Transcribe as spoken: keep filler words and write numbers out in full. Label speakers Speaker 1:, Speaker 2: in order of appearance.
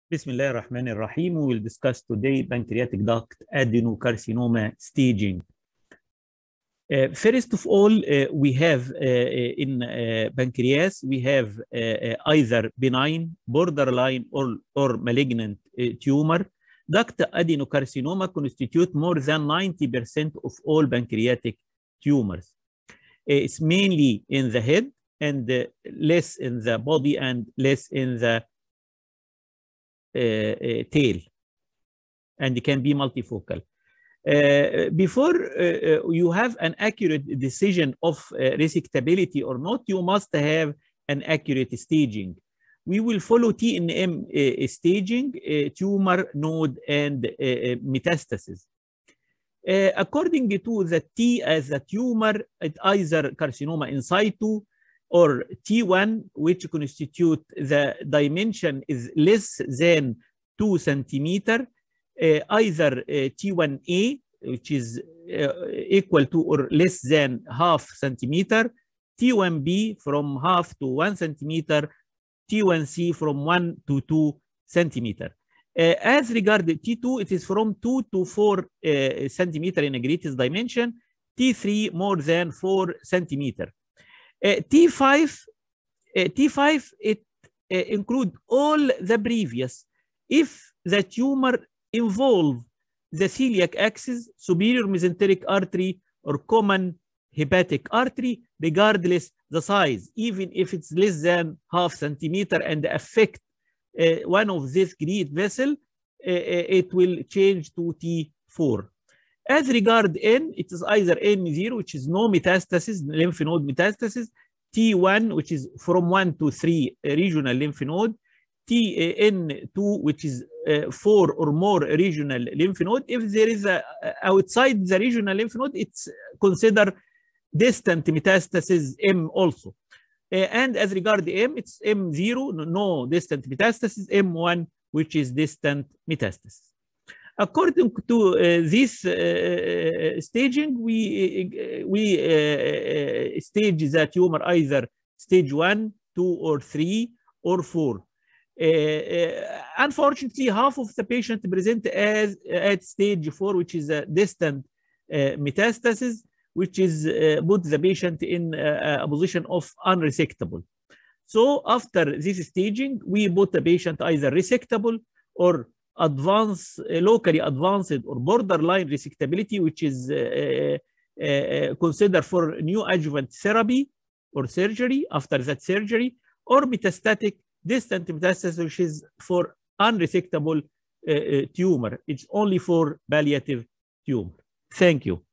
Speaker 1: Bismillah ar-Rahman ar-Rahim. We will discuss today pancreatic duct adenocarcinoma staging. Uh, first of all, uh, we have uh, in uh, pancreas, we have uh, either benign, borderline, or, or malignant uh, tumor. Duct adenocarcinoma constitute more than ninety percent of all pancreatic tumors. Uh, it's mainly in the head and uh, less in the body and less in the Uh, uh, tail, and it can be multifocal. Uh, before uh, you have an accurate decision of uh, resectability or not, you must have an accurate staging. We will follow T N M uh, staging, uh, tumor, node, and uh, metastasis. Uh, according to the T as a tumor, it either carcinoma in situ or T one, which constitute the dimension is less than two centimeter, uh, either uh, T one A, which is uh, equal to or less than half centimeter, T one B from half to one centimeter, T one C from one to two centimeter. Uh, as regard T two, it is from two to four uh, centimeter in a greatest dimension, T three more than four centimeter. Uh, T five, uh, T five, it uh, include all the previous if the tumor involve the celiac axis, superior mesenteric artery, or common hepatic artery, regardless the size, even if it's less than half centimeter and affect uh, one of this great vessel, uh, it will change to T four. As regard N, it is either N zero, which is no metastasis, lymph node metastasis, T one, which is from one to three regional lymph node, T N two, which is uh, four or more regional lymph node. If there is a outside the regional lymph node, it's considered distant metastasis M also. Uh, and as regard M, it's M zero, no distant metastasis, M one, which is distant metastasis. According to uh, this uh, staging, we, uh, we uh, stage the tumor either stage one, two, or three, or four. Uh, uh, unfortunately, half of the patient present as at stage four, which is a distant uh, metastasis, which is uh, put the patient in uh, a position of unresectable. So after this staging, we put the patient either resectable or advanced, uh, locally advanced or borderline resectability, which is uh, uh, uh, considered for neoadjuvant therapy or surgery after that surgery, or metastatic distant metastasis, which is for unresectable uh, uh, tumor. It's only for palliative tumor. Thank you.